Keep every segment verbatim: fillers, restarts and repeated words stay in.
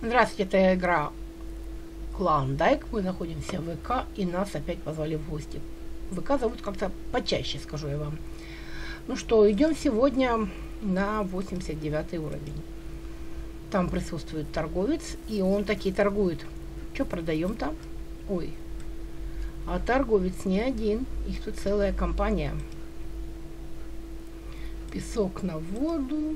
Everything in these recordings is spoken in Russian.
Здравствуйте, это игра Клондайк. Мы находимся в ВК, и нас опять позвали в гости. ВК зовут как-то почаще, скажу я вам. Ну что, идем сегодня на восемьдесят девятый уровень. Там присутствует торговец, и он таки торгует. Что продаем-то? Ой, а торговец не один, их тут целая компания. Песок на воду,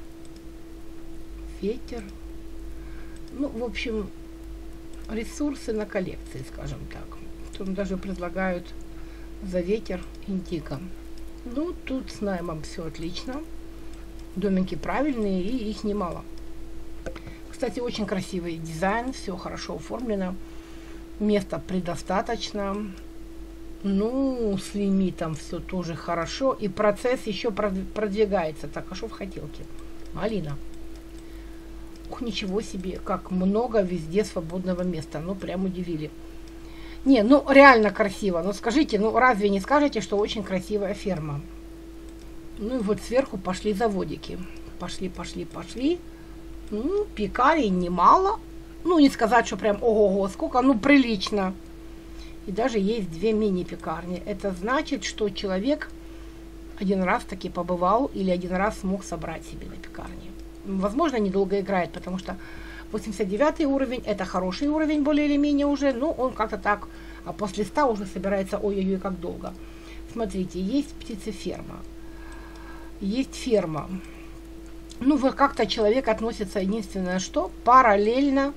ветер. Ну, в общем, ресурсы на коллекции, скажем так. Тут даже предлагают за ветер индиго. Ну, тут с наймом все отлично. Домики правильные, и их немало. Кстати, очень красивый дизайн, все хорошо оформлено. Места предостаточно. Ну, с лимитом все тоже хорошо. И процесс еще продвигается. Так, а что в хотелке? Малина. Ух, ничего себе, как много везде свободного места. Ну, прям удивили. Не, ну, реально красиво. Ну, скажите, ну, разве не скажете, что очень красивая ферма? Ну, и вот сверху пошли заводики. Пошли, пошли, пошли. Ну, пекарей немало. Ну, не сказать, что прям ого-го, сколько, ну, прилично. И даже есть две мини-пекарни. Это значит, что человек один раз таки побывал или один раз смог собрать себе на пекарне. Возможно, недолго играет, потому что восемьдесят девятый уровень, это хороший уровень, более или менее уже, но он как-то так, а после ста уже собирается, ой-ой-ой, как долго. Смотрите, есть птицеферма, есть ферма. Ну, вот как-то человек относится, единственное, что параллельно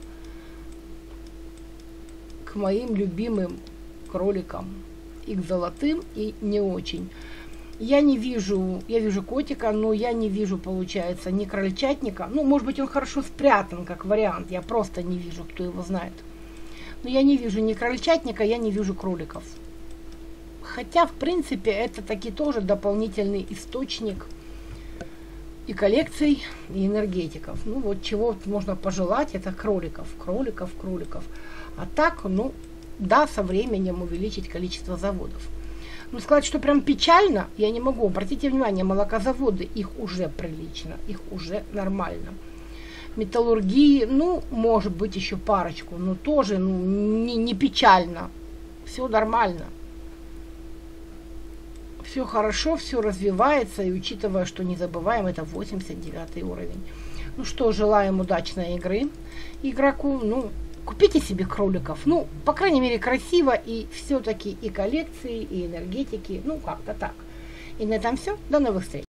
к моим любимым кроликам, и к золотым, и не очень. Я не вижу, я вижу котика, но я не вижу, получается, ни крольчатника. Ну, может быть, он хорошо спрятан, как вариант. Я просто не вижу, кто его знает. Но я не вижу ни крольчатника, я не вижу кроликов. Хотя, в принципе, это таки тоже дополнительный источник и коллекций, и энергетиков. Ну, вот чего можно пожелать, это кроликов, кроликов, кроликов. А так, ну, да, со временем увеличить количество заводов. Ну, сказать, что прям печально, я не могу. Обратите внимание, молокозаводы, их уже прилично, их уже нормально. Металлургии, ну, может быть, еще парочку, но тоже, ну, не, не печально. Все нормально. Все хорошо, все развивается, и учитывая, что не забываем, это восемьдесят девятый уровень. Ну что, желаем удачной игры игроку. Ну, купите себе кроликов, ну, по крайней мере, красиво, и все-таки и коллекции, и энергетики, ну, как-то так. И на этом все. До новых встреч.